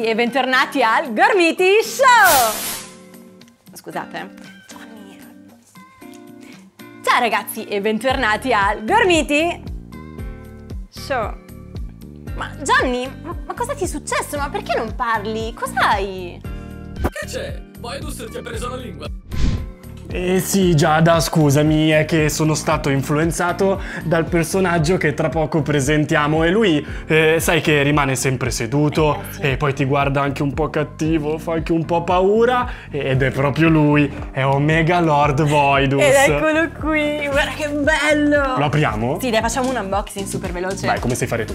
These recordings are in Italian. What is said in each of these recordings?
e bentornati al Gormiti Show! Scusate, Johnny. Ciao ragazzi e bentornati al Gormiti Show. Ma Johnny, ma cosa ti è successo? Ma perché non parli? Cos'hai? Che c'è? Voidus ti ha preso la lingua. Sì, Giada, scusami, è che sono stato influenzato dal personaggio che tra poco presentiamo e lui, sai che rimane sempre seduto sì. e poi ti guarda anche un po' cattivo, fa anche un po' paura ed è proprio lui, è Omega Lord Voidus. Ed eccolo qui, guarda che bello! Lo apriamo? Sì, dai, facciamo un unboxing super veloce. Vai, come sai fare tu?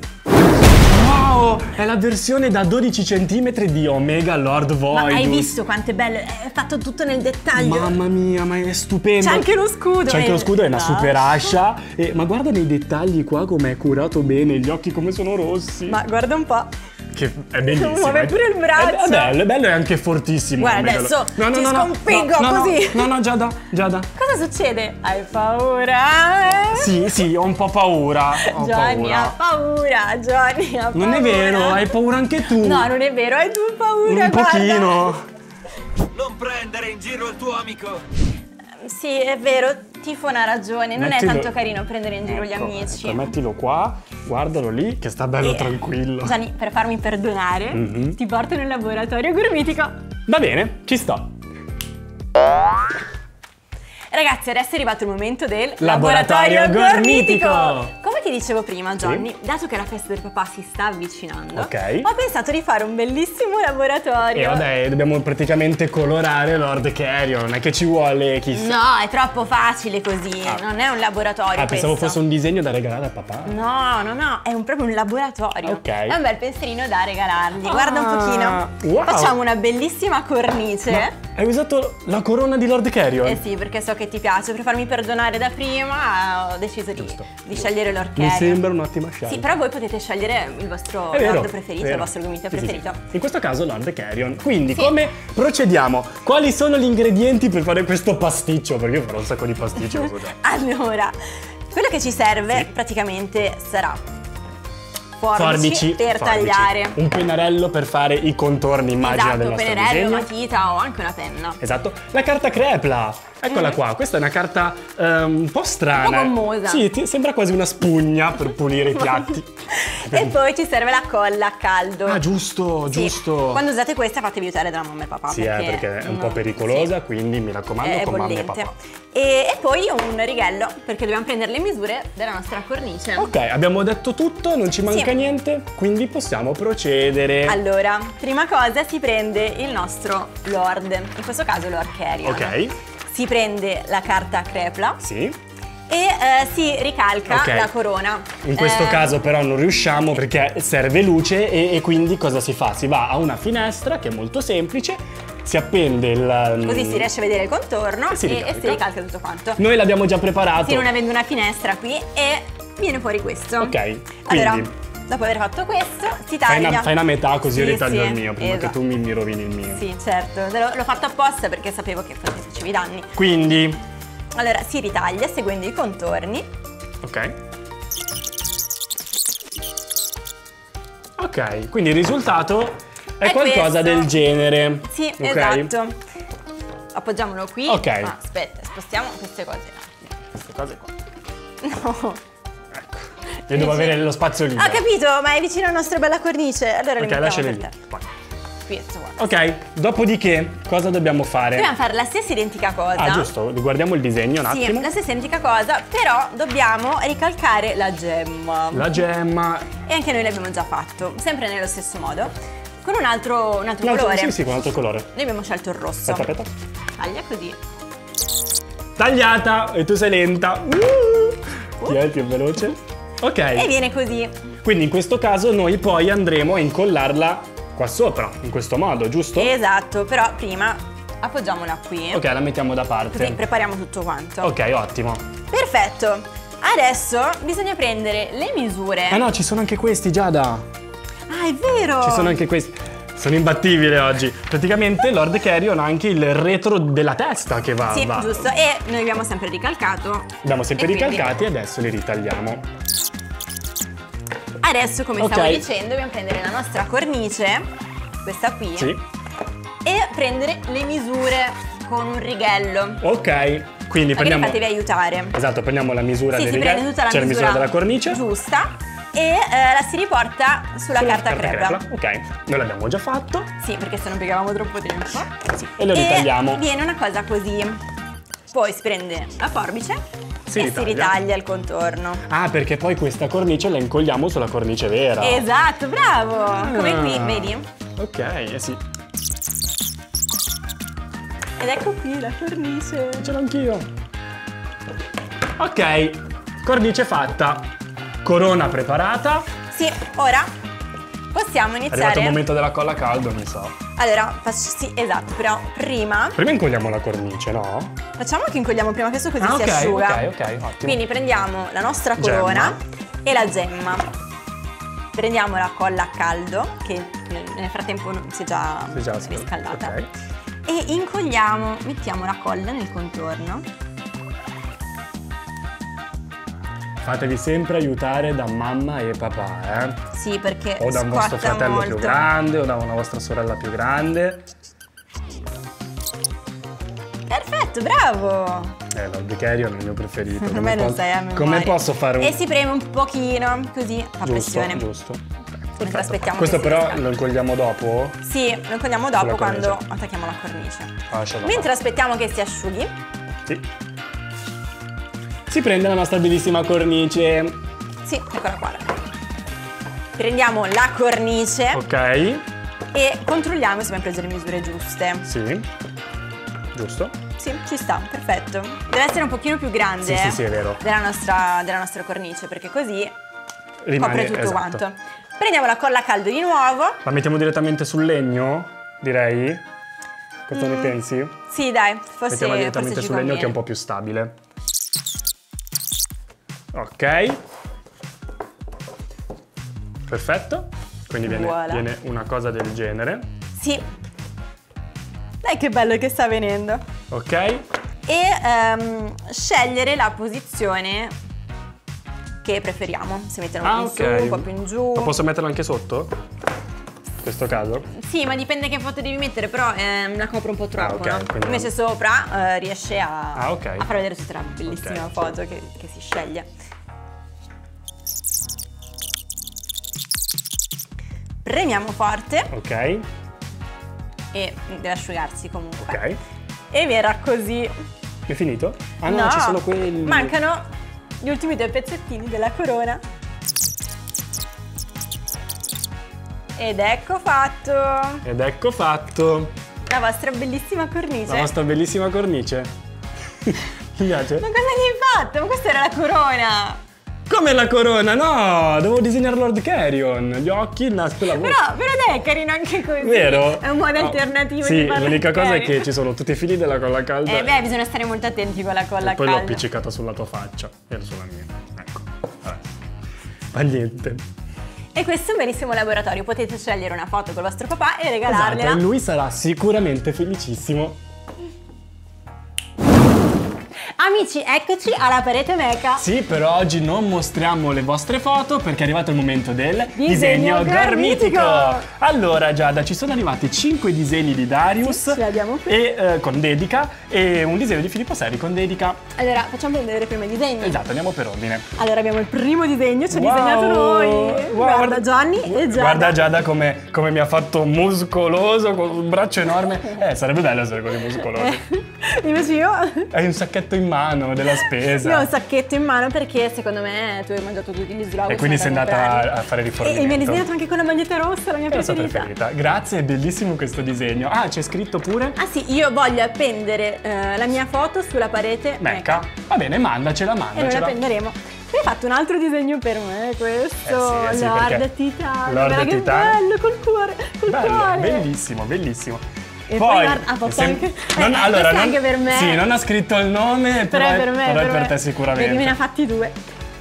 Wow, è la versione da 12 cm di Omega Lord Voidus. Ma hai visto quanto è bello? È fatto tutto nel dettaglio. Mamma mia, ma è stupendo. C'è anche lo scudo. C'è anche lo scudo, è una l'ascia. super ascia. Ma guarda nei dettagli qua come è curato bene, gli occhi come sono rossi. Ma guarda un po'. Che è bellissimo. Muove pure il braccio. È bello e anche fortissimo. Guarda, adesso ti sconfiggo così. No, Giada. Cosa succede? Hai paura? Sì, ho un po' paura. Johnny ha paura, Johnny ha paura. Non è vero, hai paura anche tu. No, non è vero, hai tu paura, un guarda. pochino. Non prendere in giro il tuo amico. Sì, è vero, Tifon ha ragione, non è tanto carino prendere in giro gli amici. Ecco, mettilo qua, guardalo lì che sta bello tranquillo. Johnny, per farmi perdonare, ti porto nel laboratorio gormitico. Va bene, ci sto. Ragazzi, adesso è arrivato il momento del Laboratorio gormitico. Come ti dicevo prima, Johnny, dato che la festa del papà si sta avvicinando, Ok. ho pensato di fare un bellissimo laboratorio. E vabbè, dobbiamo praticamente colorare Lord Carrion, non è che ci vuole chissà. No, è troppo facile così, non è un laboratorio Pensavo questo. fosse un disegno da regalare a papà. No, è proprio un laboratorio. Ok. È un bel pensierino da regalargli. Guarda un pochino. Wow. Facciamo una bellissima cornice. Hai usato la corona di Lord Carrion? Eh sì, perché so che ti piace. Per farmi perdonare da prima ho deciso di scegliere Lord Carrion. Mi sembra un'ottima scelta. Sì, però voi potete scegliere il vostro È vero, Lord preferito, vero. il vostro gomito Sì. preferito. In questo caso Lord Carrion. Quindi come procediamo? Quali sono gli ingredienti per fare questo pasticcio? Perché io farò un sacco di pasticci. Lo so già. Allora, quello che ci serve praticamente sarà forbici per tagliare. Un pennarello per fare i contorni, immagino, del Esatto, nostro pennarello, disegno. matita o anche una penna. Esatto. La carta crepla. Eccola qua, questa è una carta un po' strana. Un po' gommosa. Sì, sembra quasi una spugna per pulire i piatti. E poi ci serve la colla a caldo. Ah, giusto. Quando usate questa fatevi aiutare da mamma e papà. Sì, perché è un po' pericolosa, quindi mi raccomando è con mamma e bollente. papà. E poi un righello, perché dobbiamo prendere le misure della nostra cornice. Ok, abbiamo detto tutto, non ci manca niente, quindi possiamo procedere. Allora, prima cosa si prende il nostro Lord, in questo caso Lord Carrion. Ok. Si prende la carta crepla Sì. e si ricalca la corona. In questo caso però non riusciamo perché serve luce e quindi cosa si fa? Si va a una finestra che è molto semplice, si appende il... Così si riesce a vedere il contorno e si ricalca tutto quanto. Noi l'abbiamo già preparato. Sì, non avendo una finestra qui e viene fuori questo. Ok, quindi... Allora, dopo aver fatto questo, si taglia. Fai una metà così io Sì, ritaglio sì, il mio, prima che tu mi rovini il mio. Sì, certo, l'ho fatto apposta perché sapevo che facevi danni. Quindi... Allora, si ritaglia seguendo i contorni. Ok. Ok, quindi il risultato è qualcosa questo. del genere. Sì, okay. esatto. Appoggiamolo qui. Ok. Ah, aspetta, spostiamo queste cose. Queste cose qua. No. Ecco. Io devo avere lo spazio libero. Ah, capito, ma è vicino alla nostra bella cornice. Allora le Ok, mettiamo lasciale per lì. te. Vai. Questo qua. Ok, dopodiché cosa dobbiamo fare? Dobbiamo fare la stessa identica cosa. Ah, giusto, guardiamo il disegno un attimo. Sì, la stessa identica cosa, però dobbiamo ricalcare la gemma. La gemma. E anche noi l'abbiamo già fatto, sempre nello stesso modo, con un altro colore. Sì, con un altro colore. Noi abbiamo scelto il rosso. Aspetta. Taglia così. Tagliata! E tu sei lenta. Chi è il più veloce? Ok. E viene così. Quindi in questo caso noi poi andremo a incollarla qua sopra, in questo modo, giusto? Esatto, però prima appoggiamola qui. Ok, la mettiamo da parte. Così prepariamo tutto quanto. Ok, ottimo. Perfetto. Adesso bisogna prendere le misure. Ah no, ci sono anche questi, Giada. Ah, è vero. Ci sono anche questi. Sono imbattibile oggi. Praticamente Lord Carrion ha anche il retro della testa che va. Sì, giusto. E noi abbiamo sempre ricalcato. Abbiamo sempre E quindi ricalcati e adesso li ritagliamo. Adesso, come stavo dicendo, dobbiamo prendere la nostra cornice questa qui, Sì. e prendere le misure con un righello. Ok, quindi Magari prendiamo... fatevi aiutare. Esatto, prendiamo la misura Sì, del si righello. prende tutta la C'è misura la misura della cornice. giusta e la si riporta sulla carta crepla. Ok, noi l'abbiamo già fatto. Sì, perché se non piegavamo troppo tempo. Sì, e lo ritagliamo. E viene una cosa così. Poi si prende la forbice e si ritaglia il contorno. Ah, perché poi questa cornice la incolliamo sulla cornice vera. Esatto, bravo! Come qui, vedi? Ok, sì. Ed ecco qui la cornice. Ce l'ho anch'io. Ok, cornice fatta. Corona preparata. Sì, ora possiamo È arrivato iniziare. il momento della colla a caldo, mi sa. Allora, sì, esatto, però prima Prima incolliamo la cornice, no? facciamo che incolliamo prima questo così si ok, asciuga. ok, ottimo. Quindi prendiamo la nostra corona e la gemma. Prendiamo la colla a caldo, che nel frattempo si è già riscaldata. Ok. E incolliamo, mettiamo la colla nel contorno. Fatevi sempre aiutare da mamma e papà, eh? Sì, perché O da un vostro scotta fratello molto. più grande, o da una vostra sorella più grande. Perfetto, bravo! Lord Carrion è il mio preferito. A me non sai a memoria. Come posso fare un... E si preme un pochino, così fa pressione. Giusto. Mentre aspettiamo Questo che si però riscaldi. lo incolliamo dopo? Sì, lo incolliamo dopo Sulla quando cornice. attacchiamo la cornice. Lasciala Mentre aspettiamo che si asciughi, Sì. Si prende la nostra bellissima cornice. sì, eccola qua. Prendiamo la cornice Ok. e controlliamo se abbiamo preso le misure giuste. Sì. Giusto? Sì, ci sta, perfetto. Deve essere un pochino più grande Sì, è vero. della nostra cornice, perché così Rimane, copre tutto esatto. quanto. Prendiamo la colla a caldo di nuovo. La mettiamo direttamente sul legno, direi? Cosa ne pensi? Sì, dai, forse Mettiamola direttamente forse ci sul legno che è un conviene. po' più stabile. Ok. Perfetto. Quindi Voilà. viene una cosa del genere. Sì. Dai che bello che sta venendo. Ok. E scegliere la posizione che preferiamo. Se metterlo un po' in su, un po' più in giù. Ma posso metterlo anche sotto? In questo caso? Sì, ma dipende che foto devi mettere, però la copre un po' troppo, ok, no? quindi- Invece sopra riesce a ok. far vedere tutta la bellissima Ok. foto che si sceglie. Premiamo forte Ok. e deve asciugarsi comunque. Ok. E verrà così. È finito? Ah no, ci sono quelli. Mancano gli ultimi due pezzettini della corona. Ed ecco fatto Ed ecco fatto. la vostra bellissima cornice. La vostra bellissima cornice. Mi piace? Ma cosa gli hai fatto? Ma questa era la corona! Come la corona? No! Devo disegnare Lord Carrion. Gli occhi, il naso e la voce. Però dai, è carino anche così. Vero? È un modo No. alternativo sì, di farlo l'unica cosa è carino. che ci sono tutti i fili della colla calda. Beh, bisogna stare molto attenti con la colla e poi l'ho calda. appiccicata sulla tua faccia e sulla mia. Ecco. Vabbè. Ma niente. E questo è un bellissimo laboratorio. Potete scegliere una foto col vostro papà e Esatto, regalargliela. e lui sarà sicuramente felicissimo. Amici, eccoci alla parete meca. Sì, però oggi non mostriamo le vostre foto perché è arrivato il momento del Disegno gormitico. gormitico. Allora Giada, ci sono arrivati 5 disegni di Darius Sì, ce l'abbiamo qui. e, con dedica e un disegno di Filippo Seri con dedica. Allora, facciamo vedere prima i disegni. Esatto, andiamo per ordine. Allora, abbiamo il primo disegno, ci ha Wow. disegnato noi. Wow, Guarda Gianni e Giada. Guarda Giada come mi ha fatto muscoloso con un braccio enorme. Sarebbe bello essere così muscolosi. Invece io Hai un sacchetto in mano della spesa. io ho un sacchetto in mano perché secondo me tu hai mangiato tutti gli sloghi. E quindi sei andata a fare E rifornimento. mi hai disegnato anche con la maglietta rossa, la mia È la sua preferita. preferita. Grazie, è bellissimo questo disegno. Ah, c'è scritto pure Ah sì, io voglio appendere la mia foto sulla parete Mecca. Va bene, mandacela. E noi la appenderemo. Tu hai fatto un altro disegno per me, questo. sì, Lord perché Titano. Lord Guarda che Titano. bello, col cuore, col Bello, cuore. bellissimo, bellissimo. E poi guarda, posso anche... allora, questo è anche per me. Sì, non ha scritto il nome, Però è per me, però è per me. te sicuramente. Vedi, me ne ha fatti due.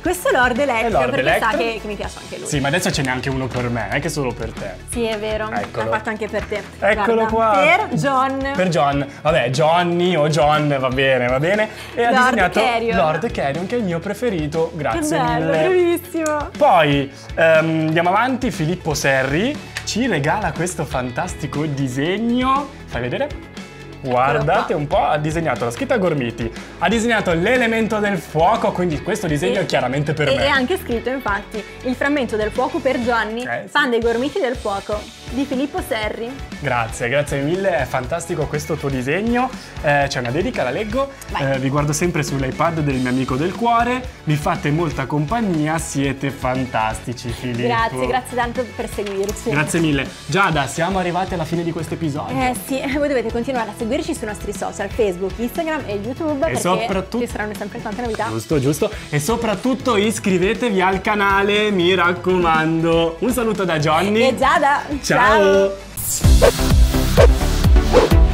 questo è Lord Electro, Lord perché Electro. sa che mi piace anche lui. Sì, ma adesso ce n'è anche uno per me, anche solo per te. Sì, è vero, Eccolo. l'ha fatto anche per te. Eccolo Guarda, qua. Per John. Per John. Vabbè, Johnny o John, va bene, va bene. E ha Lord disegnato Carrion. Lord Carrion, che è il mio preferito. Che Grazie bello, mille. bravissimo. Poi andiamo avanti, Filippo Serri ci regala questo fantastico disegno. Fai vedere? Guardate un po', ha disegnato la scritta Gormiti, ha disegnato l'elemento del fuoco, quindi questo disegno è chiaramente per me. E anche scritto infatti il frammento del fuoco per Gianni, Sì. fan dei Gormiti del fuoco, di Filippo Serri. Grazie mille, è fantastico questo tuo disegno. C'è una dedica, la leggo. Vai. Vi guardo sempre sull'iPad del mio amico del cuore. Mi fate molta compagnia, siete fantastici, Filippo. Grazie tanto per seguirci. Grazie mille. Giada, siamo arrivati alla fine di questo episodio. Sì, voi dovete continuare a seguirci sui nostri social, Facebook, Instagram e YouTube, perché soprattutto- ci saranno sempre tante novità. Giusto. E soprattutto iscrivetevi al canale, mi raccomando. Un saluto da Johnny. E Giada! Ciao.